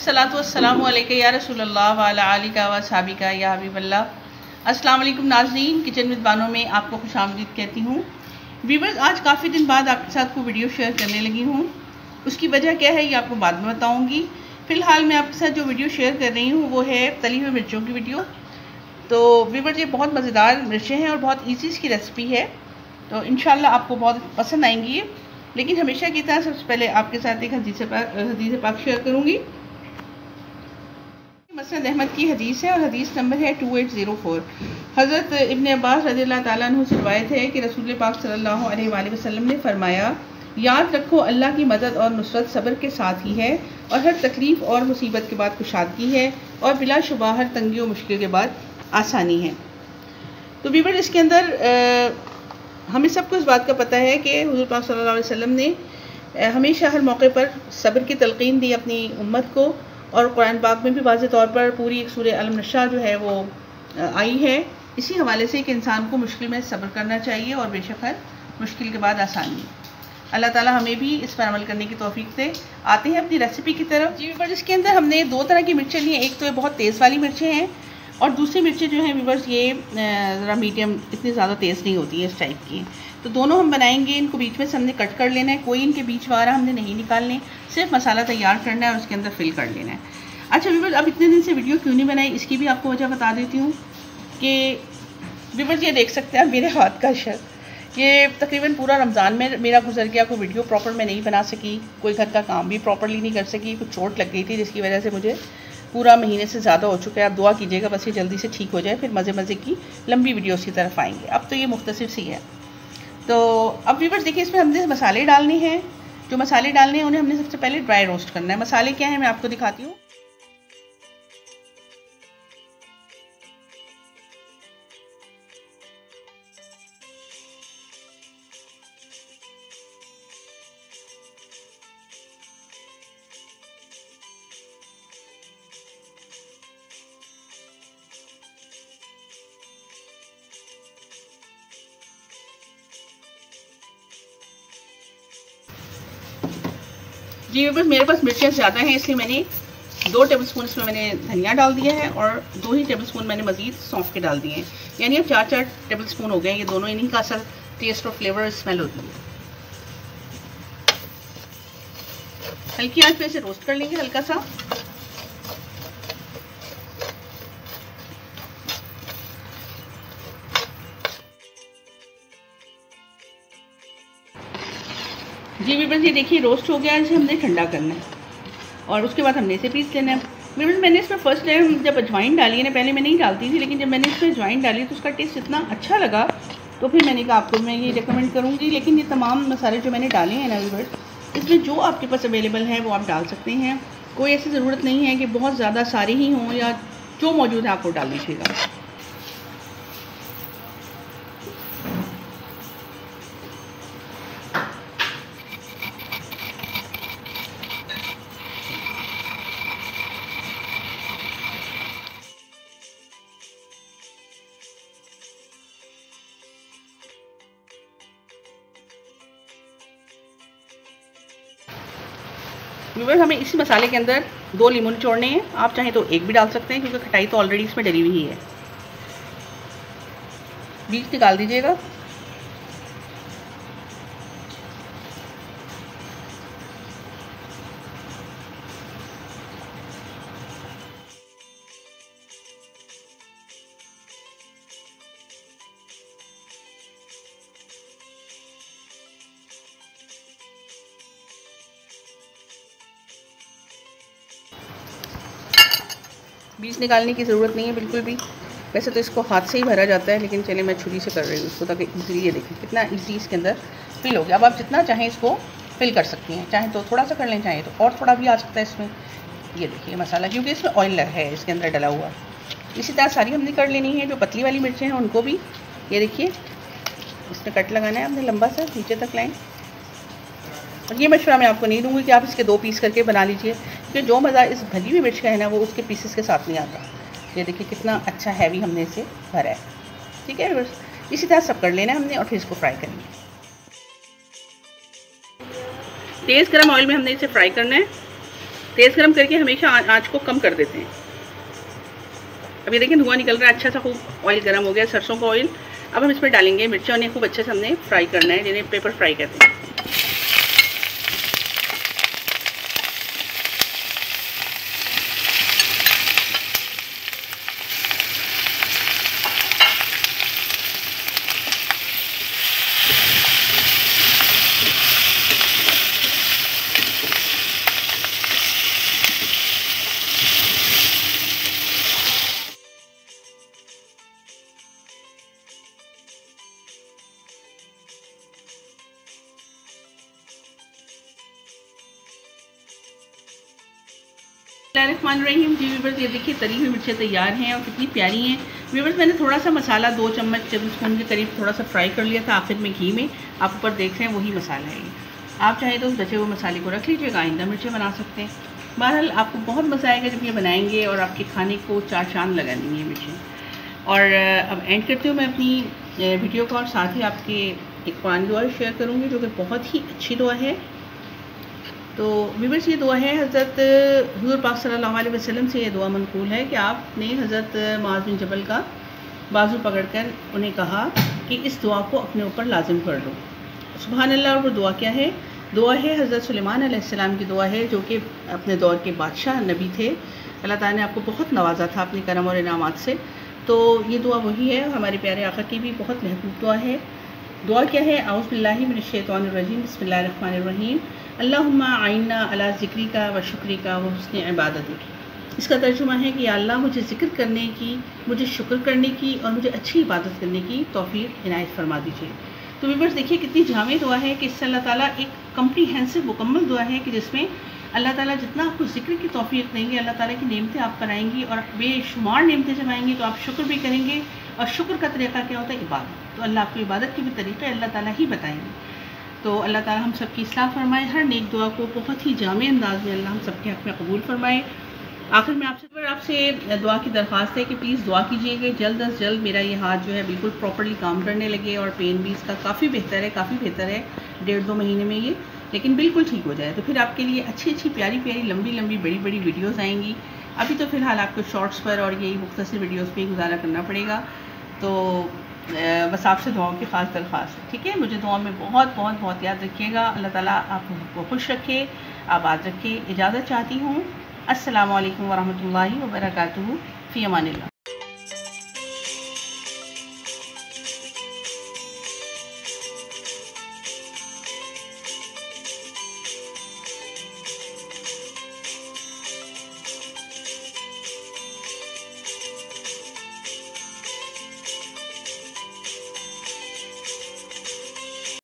अस्सलातु वस्सलामु अलैका या रसूलल्लाह व अला आलिका व सहाबिका या हबीबल्लाह। अस्सलाम वालेकुम नाज़रीन, किचन विद बानो में आपको खुशामदीद कहती हूँ। व्यूअर्स, आज काफ़ी दिन बाद आपके साथ कोई वीडियो शेयर करने लगी हूँ। उसकी वजह क्या है ये आपको बाद में बताऊँगी। फ़िलहाल मैं आपके साथ जो वीडियो शेयर कर रही हूँ वो है तली हुई मिर्चों की वीडियो। तो व्यूअर्स, ये बहुत मज़ेदार मिर्चें हैं और बहुत ईजी इसकी रेसिपी है, तो इंशाल्लाह आपको बहुत पसंद आएंगी। लेकिन हमेशा की तरह सबसे पहले आपके साथ एक हदीस पाक शेयर करूँगी। मसनद अहमद की हदीस है और हदीस नंबर है 2804। हज़रत इब्न अब्बास रज़ियल्लाहु ताला अन्हु से रिवायत है कि रसूल पाक सल्लल्लाहु अलैहि वसल्लम ने फरमाया, याद रखो अल्लाह की मदद और नुसरत सब्र के साथ ही है, और हर तकलीफ़ और मुसीबत के बाद कुशादगी है, और बिलाशुबा हर तंगी और मुश्किल के बाद आसानी है। तो व्यूअर्स, इसके अंदर हमें सबको इस बात का पता है कि हुज़ूर पाक सल्लल्लाहु अलैहि वसल्लम ने हमेशा हर मौके पर सब्र की तलक़ीन दी अपनी उम्मत को, और कुरान पाक में भी वाज़ेह तौर पर पूरी एक सूरह अल-नशा जो है वो आई है। इसी हवाले से कि इंसान को मुश्किल में सब्र करना चाहिए और बेशक हर मुश्किल के बाद आसानी। अल्लाह ताला हमें भी इस पर अमल करने की तौफीक से। आते हैं अपनी रेसिपी की तरफ। जी व्यूअर्स, इसके अंदर हमने दो तरह की मिर्चें ली हैं। एक तो ये बहुत तेज़ वाली मिर्चें हैं, और दूसरी मिर्चें जो हैं व्यूअर्स ये ज़रा मीडियम, इतनी ज़्यादा तेज़ नहीं होती है इस टाइप की। तो दोनों हम बनाएंगे। इनको बीच में से हमने कट कर लेना है, कोई इनके बीच वगैरह हमने नहीं निकालने, सिर्फ मसाला तैयार करना है और उसके अंदर फिल कर लेना है। अच्छा व्यूअर्स, अब इतने दिन से वीडियो क्यों नहीं बनाई इसकी भी आपको वजह बता देती हूँ कि व्यूअर्स ये देख सकते हैं मेरे हाथ का अशर, ये तकरीबन पूरा रमज़ान में मेरा गुजर गया। कोई वीडियो प्रॉपर मैं नहीं बना सकी, कोई घर का काम भी प्रॉपरली नहीं कर सकी, कुछ चोट लग गई थी जिसकी वजह से मुझे पूरा महीने से ज़्यादा हो चुका है। आप दुआ कीजिएगा बस ये जल्दी से ठीक हो जाए, फिर मज़े मज़े की लंबी वीडियोस की तरफ आएंगे। अब तो ये मुख्तसर सी है। तो अब व्यूअर्स देखिए, इसमें हमने मसाले डालने हैं। जो मसाले डालने हैं उन्हें हमने सबसे पहले ड्राई रोस्ट करना है। मसाले क्या हैं मैं आपको दिखाती हूँ। जी व्यूअर्स, मेरे पास मिर्चें ज़्यादा हैं इसलिए मैंने 2 टेबलस्पून इसमें मैंने धनिया डाल दिया है, और 2 ही टेबलस्पून मैंने मज़ीद सौंफ के डाल दिए हैं। यानी अब 4-4 टेबलस्पून हो गए। ये दोनों, इन्हीं का असल टेस्ट और फ्लेवर स्मेल होती है। हल्की आंच पे इसे रोस्ट कर लेंगे हल्का सा। जी व्यूअर्स, ये देखिए रोस्ट हो गया। इसे हमने ठंडा करना है और उसके बाद हमने इसे पीस लेना है। व्यूअर्स, मैंने इसमें फ़र्स्ट टाइम जब अजवाइन डाली है ना, पहले मैं नहीं डालती थी, लेकिन जब मैंने इसमें अजवाइन डाली तो उसका टेस्ट इतना अच्छा लगा, तो फिर मैंने कहा आपको मैं ये रिकमेंड करूँगी। लेकिन ये तमाम मसाले जो मैंने डाले हैं ना व्यूअर्स, इसमें जो आपके पास अवेलेबल है वो आप डाल सकते हैं। कोई ऐसी ज़रूरत नहीं है कि बहुत ज़्यादा सारे ही हों, या जो मौजूद है आपको डाल लीजिएगा। व्यूअर्स, हमें इसी मसाले के अंदर 2 लीमू निचोड़ने हैं। आप चाहें तो 1 भी डाल सकते हैं, क्योंकि खटाई तो ऑलरेडी इसमें डली हुई है। बीज निकाल दीजिएगा। बीज निकालने की ज़रूरत नहीं है बिल्कुल भी। वैसे तो इसको हाथ से ही भरा जाता है, लेकिन चलिए मैं छुरी से कर रही हूँ इसको, ताकि ईज़िली ये देखिए कितना ईजी इसके अंदर फिल हो गया। अब आप जितना चाहें इसको फिल कर सकती हैं, चाहें तो थोड़ा सा कर लें, चाहें तो और थोड़ा भी आ सकता है इसमें। ये देखिए मसाला, क्योंकि इसमें ऑयल है इसके अंदर डला हुआ। इसी तरह सारी हमने कर लेनी है। जो पतली वाली मिर्चें हैं उनको भी ये देखिए इसमें कट लगाना है हमने लंबा सा, नीचे तक लाइन। और ये मशवरा मैं आपको नहीं दूँगी कि आप इसके 2 पीस करके बना लीजिए, क्योंकि जो मज़ा इस भरी हुई मिर्च का है ना वो उसके पीसेस के साथ नहीं आता। ये देखिए कितना अच्छा हैवी हमने इसे भरा है। ठीक है बस इसी तरह सब कर लेना है हमने, और फिर इसको फ्राई करेंगे। तेज़ गरम ऑयल में हमने इसे फ्राई करना है। तेज़ गरम करके हमेशा आँच को कम कर देते हैं। अभी देखिए धुआं निकल रहा है, अच्छा सा खूब ऑयल गर्म हो गया, सरसों का ऑयल। अब हम इसमें डालेंगे मिर्चें, उन्हें खूब अच्छे से हमने फ्राई करना है, जिन्हें पेपर फ्राई कहते हैं। बिस्मिल्लाहिर्रहमानिर्रहीम। जी व्यूवर्स, ये देखिए तली हुई मिर्चें तैयार हैं और कितनी प्यारी हैं। व्यूवर्स, मैंने थोड़ा सा मसाला 2 चम्मच टेबल स्पून के करीब थोड़ा सा फ्राई कर लिया था आखिर में घी में। आप ऊपर देख रहे हैं वही मसाला है ये। आप चाहें तो उस बचे हुए मसाले को रख लीजिएगा, आइंदा मिर्चें बना सकते हैं। बहरहाल आपको बहुत मज़ा आएगा जब ये बनाएंगे और आपके खाने को 4 चांद लगा देंगे ये मिर्चें। और अब एंड करते हुए मैं अपनी वीडियो का और साथ ही आपके एक कुरान दुआ शेयर करूँगी जो कि बहुत ही अच्छी दुआ है। तो व्यूअर्स, ये दुआ है हज़रत हुज़ूर पाक सल्लल्लाहु अलैहि वसल्लम से ये दुआ मनक़ूल है कि आपने हज़रत मुआज़ बिन जबल का बाजू पकड़कर उन्हें कहा कि इस दुआ को अपने ऊपर लाजिम कर लो। सुभान अल्लाह। और वो दुआ क्या है? दुआ है हज़रत सुलेमान अलैहिस्सलाम की दुआ है, जो कि अपने दौर के बादशाह नबी थे। अल्लाह ताला ने आपको बहुत नवाजा था अपने करम और इनामात से। तो ये दुआ वही है, हमारे प्यारे आका की भी बहुत महबूब दुआ है। दुआ क्या है? औज़ु बिल्लाहि मिनश शैतानिर रजीम, बिस्मिल्लाहिर रहमानिर रहीम, अल्लाहुम्मा आइन्ना अला ज़िक्रिका व शुक्रिका व हुस्नि इबादतिक। इसका तर्जुमा है कि अल्लाह मुझे ज़िक्र करने की, मुझे शुक्र करने की और मुझे अच्छी इबादत करने की तौफ़ीक़ इनायत फरमा दीजिए। तो व्यूअर्स, देखिए कितनी जामे दुआ है कि इससे अल्लाह ताला एक कम्प्रीहेंसिव मुकम्मल दुआ है कि जिसमें अल्लाह ताला जितना आपको ज़िक्र की तौफ़ीक़ देंगे, अल्लाह ताला की नेमतें आप पर आएँगी और बेशुमार नेमतें जब आएँगी तो आप शुक्र भी करेंगे। और शुक्र का तरीक़ा क्या होता है? इबादत। तो अल्लाह आपको इबादत के भी तरीक़े अल्लाह ताला ही बताएँगे। तो अल्लाह ताला हम सब की इस्लाह फरमाए, हर नेक दुआ को बहुत ही जामे अंदाज में अल्लाह हम सब के हक़ में कबूल फरमाए। आखिर में आपसे दुआ की दरख्वास्त है कि प्लीज़ दुआ कीजिएगा जल्द अज़ जल्द मेरा ये हाथ जो है बिल्कुल प्रॉपर्ली काम करने लगे और पेन भी इसका काफ़ी बेहतर है 1.5-2 महीने में ये, लेकिन बिल्कुल ठीक हो जाए। तो फिर आपके लिए अच्छी प्यारी लंबी बड़ी वीडियोज़ आएँगी। अभी तो फ़िलहाल आपको शॉर्ट्स पर और यही मुख्तसर वीडियोज़ पे गुजारा करना पड़ेगा। तो बस आपसे दुआओं की ख़ास दरख्वास्त है, ठीक है? मुझे दुआ में बहुत याद रखिएगा। अल्लाह ताला आपको खुश रखे, आबाद रखे। इजाज़त चाहती हूँ। अस्सलामु अलैकुम वरहमतुल्लाहि वबरकातुहू। फ़ी अमानिल्लाह।